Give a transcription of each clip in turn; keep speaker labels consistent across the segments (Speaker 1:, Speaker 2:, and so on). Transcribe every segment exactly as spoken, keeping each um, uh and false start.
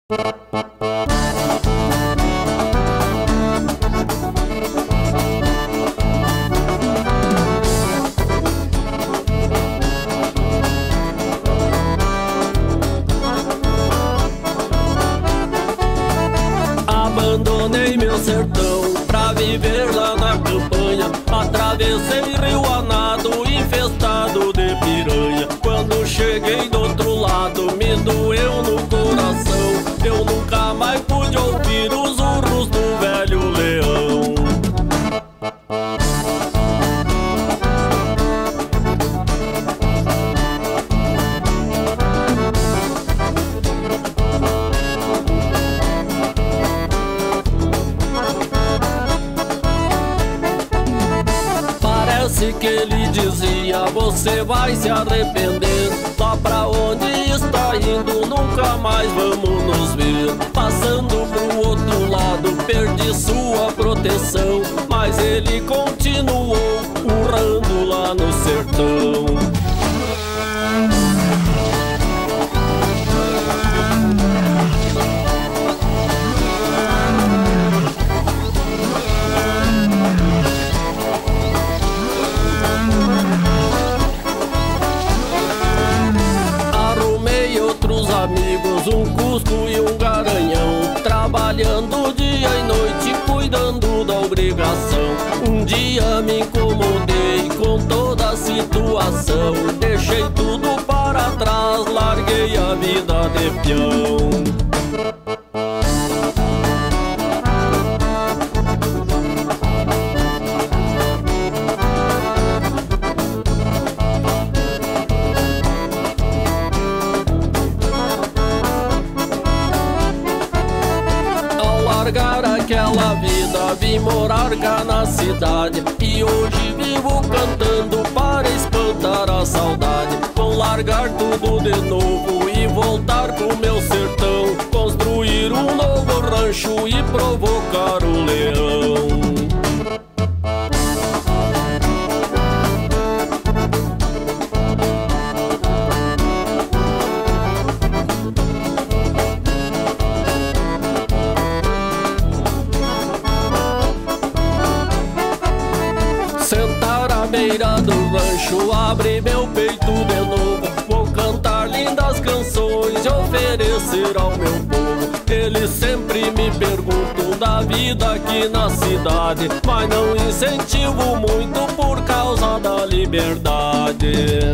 Speaker 1: Abandonei meu sertão pra viver lá na campanha. Atravessei rio a nado, infestado de piranha. Quando cheguei do outro lado, me doeu no coração. Eu nunca mais pude ouvir os urros do velho leão. Parece que ele dizia: você vai se arrepender. Lá pra onde está indo, nunca mais vamos nos ver. Passando pro outro lado, perdi sua proteção. Mas ele continuou urrando lá no sertão. Amigos, um cusco e um garanhão, trabalhando dia e noite, cuidando da obrigação. Um dia me incomodei com toda a situação, deixei tudo para trás, larguei a vida de peão. Largar aquela vida, vim morar cá na cidade, e hoje vivo cantando para espantar a saudade. Vou largar tudo de novo e voltar pro meu sertão, construir um novo rancho e provocar o leão. Sentar à beira do rancho, abre meu peito de novo. Vou cantar lindas canções e oferecer ao meu povo. Eles sempre me perguntam da vida aqui na cidade, mas não incentivo muito por causa da liberdade.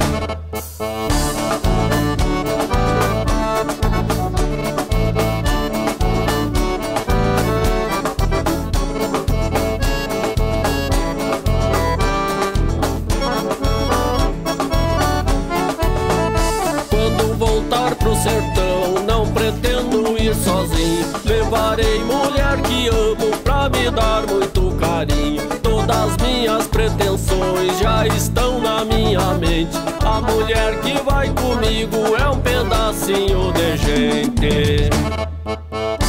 Speaker 1: Voltar pro sertão, não pretendo ir sozinho. Levarei mulher que amo pra me dar muito carinho. Todas minhas pretensões já estão na minha mente. A mulher que vai comigo é um pedacinho de gente.